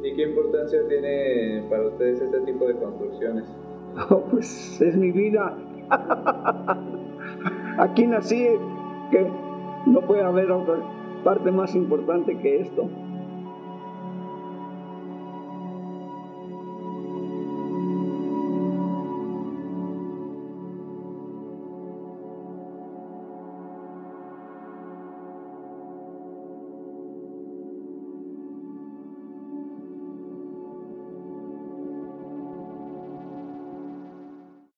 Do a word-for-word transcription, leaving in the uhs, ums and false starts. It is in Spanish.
¿Y qué importancia tiene para ustedes este tipo de construcciones? Oh, pues es mi vida. Aquí nací, que no puede haber otra parte más importante que esto.